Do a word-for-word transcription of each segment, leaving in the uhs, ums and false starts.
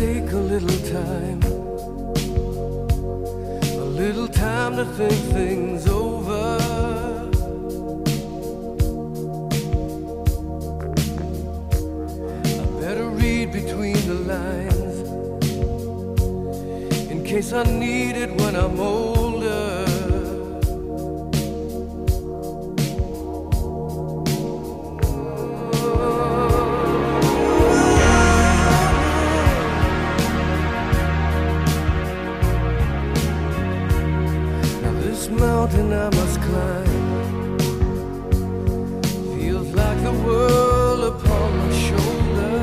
take a little time, a little time to think things over. I better read between the lines in case I need it when I'm older. Mountain I must climb feels like the world upon my shoulder.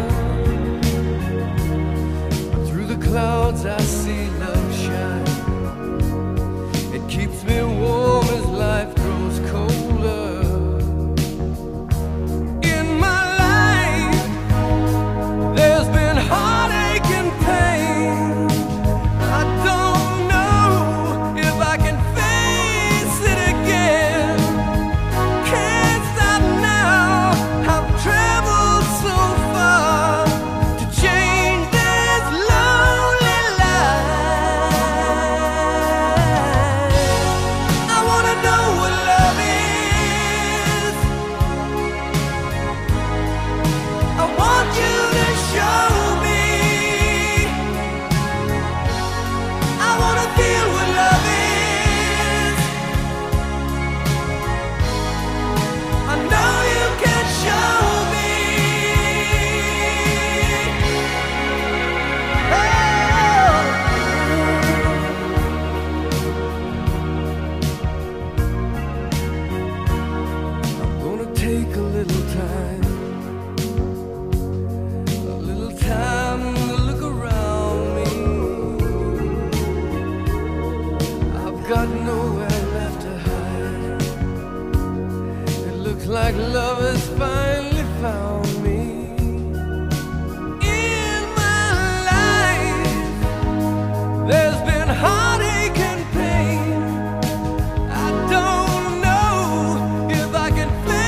But through the clouds I see love shine. It keeps me warm as life grows colder. In my life there's been heartache and pain. I don't know if I can take a little time, a little time to look around me. I've got nowhere left to hide. It looks like love has finally found me. In my life there's been heartache and pain. I don't know if I can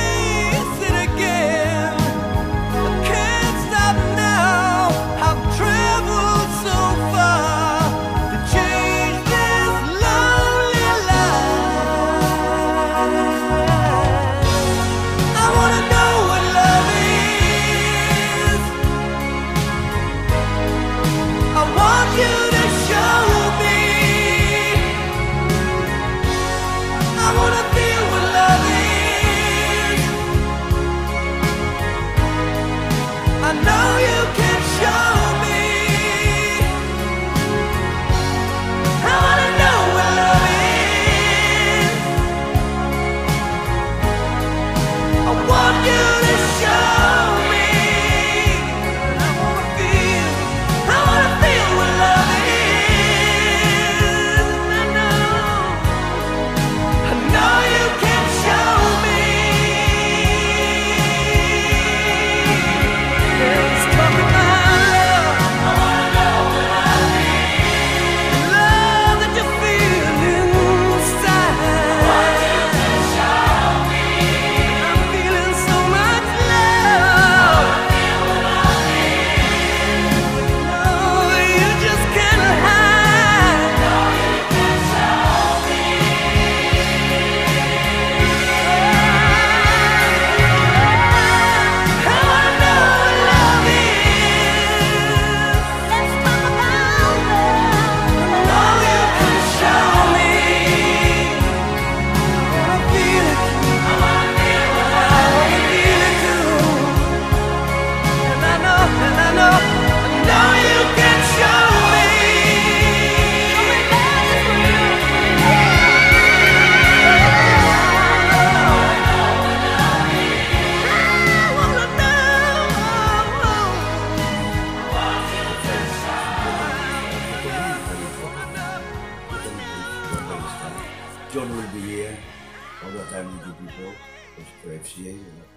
John will be here all the time with you people for F C A.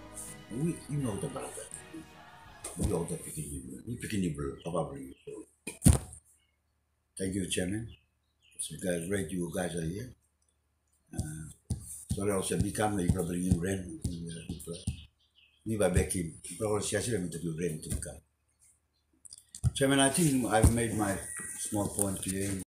We, you know the matter. We all the picking we picking you blue, probably. Thank you, Chairman. So guys, great you guys are here. Uh, sorry also become you probably you rain. We were back in. Probably Siassi will do rain to come. Chairman, I think I've made my small point clear.